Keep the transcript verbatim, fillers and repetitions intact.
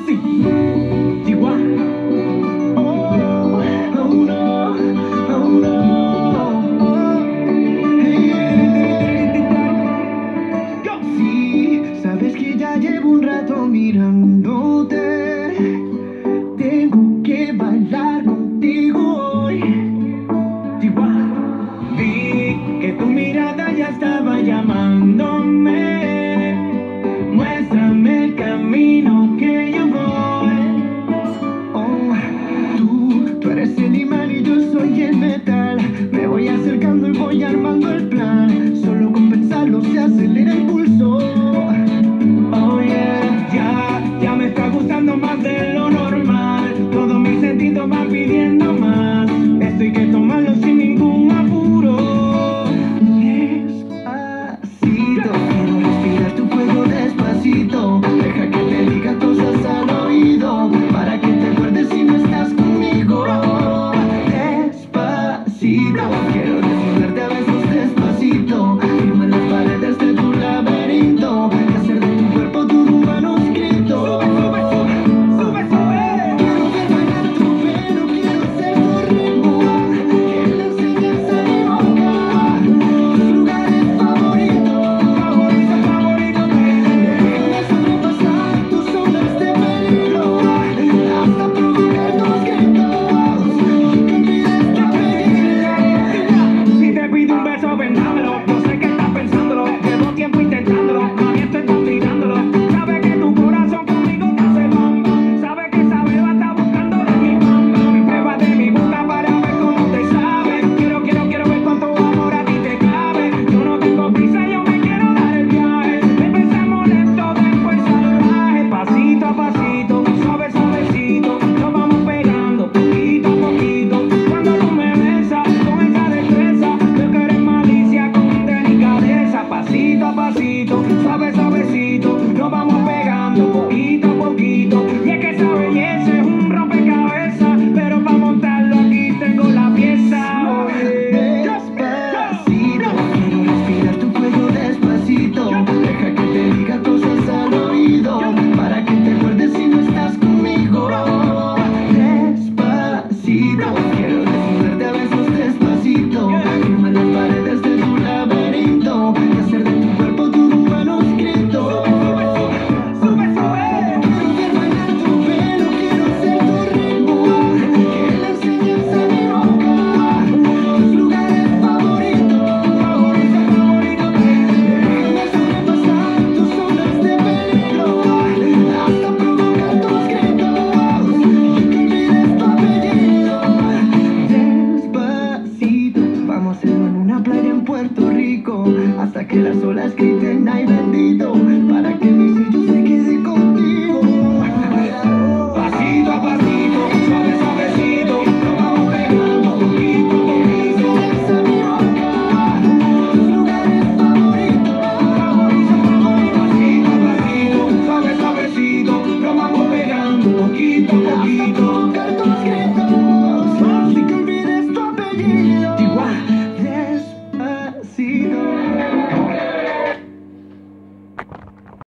Sí, Chihuahua. Oh, oh no, oh no. Hey, go. Sí, sabes que ya llevo un rato mirándote. Tengo que bailar contigo hoy. Chihuahua. Vi que tu mirada ya estaba llamándome. Muéstrame el camino que yo voy. Oh, tú, tú eres el imán y yo soy el metal. Me voy acercando y voy armando el plan. Solo con pensarlo se acelera el pulso. Oh yeah, ya, ya me está gustando más de lo normal. Todo mi sentido va pidiendo más. Esto hay que tomarlo sin ningún apuro. Despacito, quiero respirar tu cuello despacito. Deja que te diga cosas al oído, para que te acuerdes si no estás conmigo. Despacito, quiero desnudarte a besos despacito. Firma las paredes de tu laberinto, y hacer de tu cuerpo todo un manuscrito. Sube, sube, sube, sube. Quiero ver bailar tu pelo, quiero ser tu ritmo. Que le enseñes a mi boca tus lugares favoritos, favoritos, favoritos. Déjame sobrepasar tus zonas de peligro, hasta provocar tus gritos y que olvides tu apellido. Si te pido un beso, ven, dámelo. No sé qué estás pensándolo, llevo tiempo intentándolo. Mami, estoy contigándolo. Sabe que tu corazón conmigo te hace bam bam. Sabe que esa beba está buscando de mi bam bam. Prueba de mi boca para ver cómo te sabe. Quiero, quiero, quiero ver cuánto amor a ti te cabe. Yo no tengo prisa, yo me quiero dar el viaje. Empezamos lento, después salvaje. Pasito a pasito, suave, suavecito, nos vamos pegando poquito a poquito. Cuando tú me besas con esa destreza, veo que eres malicia con delicadeza. Pasito a pasito, suave, suavecito, nos vamos pegando poquito a poquito. Y es que esa belleza es un rompecabezas, pero para montarlo aquí tengo la pieza. Despacito, quiero respirar tu cuello despacito. Deja que te diga cosas al oído, para que te acuerdes si no estás conmigo. Despacito, quiero desnudarte a besos despacito. Firma las paredes de tu laberinto, y hacer de tu cuerpo todo un manuscrito. Sube, sube, sube. Quiero ver bailar tu pelo, quiero ser tu ritmo. Que le enseñes a mi boca tus lugares favoritos, favoritos, favoritos. Déjame sobrepasar tus zonas de peligro, hasta provocar tus gritos y que olvides tu apellido. Despacito, vamos a hacerlo en una playa en Puerto Rico, hasta que las olas griten ay bendito, para que mi sello se quede contigo. Pasito a pasito, suave, suavecito, nos vamos pegando poquito a poquito. Esa mi boca, tus lugares favoritos, favoritos, favoritos. Pasito a pasito, suave, suavecito, nos vamos pegando poquito a poquito.